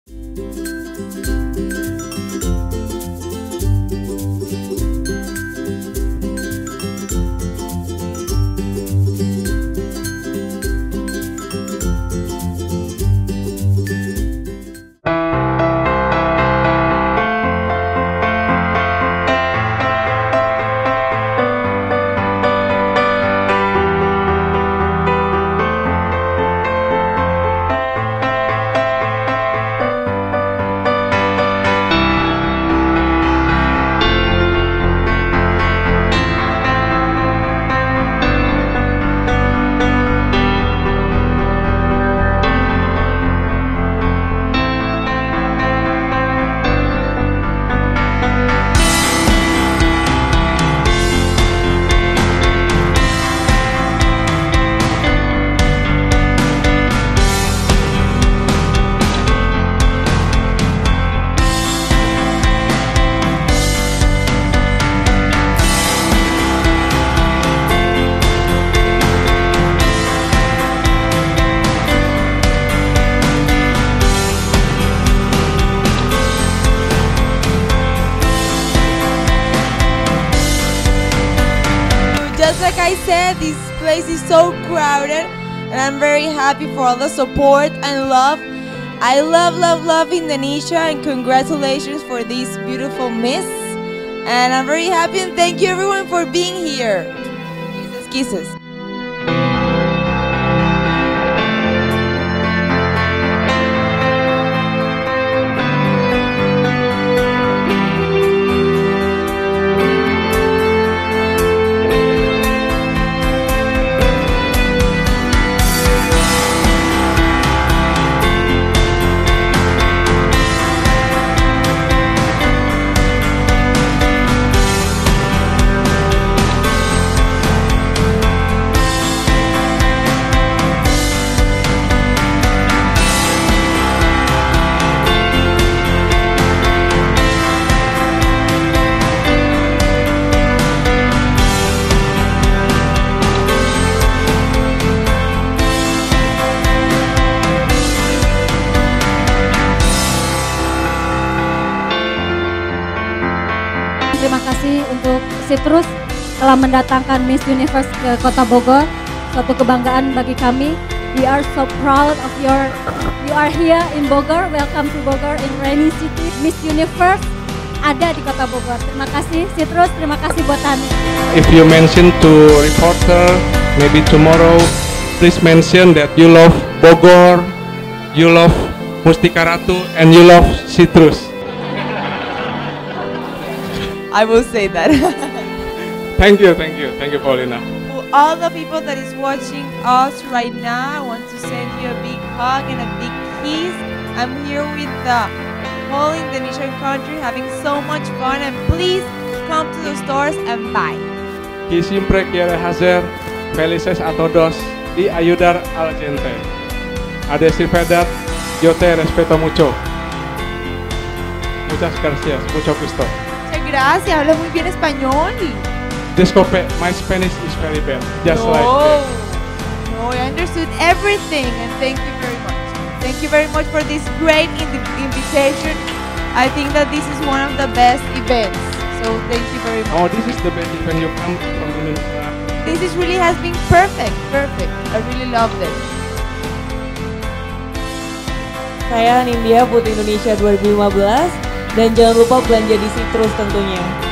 Just like I said, this place is so crowded and I'm very happy for all the support and love. I love Indonesia and congratulations for this beautiful Miss. And I'm very happy and thank you everyone for being here. Kisses, kisses. Terima kasih untuk Citrus telah mendatangkan Miss Universe ke Kota Bogor. Suatu kebanggaan bagi kami. We are so proud of you are here in Bogor. Welcome to Bogor in rainy city. Miss Universe ada di Kota Bogor. Terima kasih Citrus, terima kasih buat Tani. If you mention to reporter, maybe tomorrow, please mention that you love Bogor, you love Mustika Ratu, and you love Citrus. I will say that. Thank you, Paulina. To all the people that is watching us right now, I want to send you a big hug and a big kiss. I'm here with the whole Indonesian country having so much fun and please come to the stores and buy. Y siempre quiere hacer felices a todos y ayudar a la gente. A decir verdad, yo te respeto mucho. Muchas gracias, mucho gusto. Gracias, habla muy bien español. Disculpe, my Spanish is very bad. Just no, like that. No, I understood everything and thank you very much. Thank you very much for this great invitation. I think that this is one of the best events. So thank you very much. Oh, this is the best event you come from Indonesia. This is really has been perfect. I really loved it. Saya Nindya Putri Indonesia 2015 dan jangan lupa belanja di Citrus tentunya.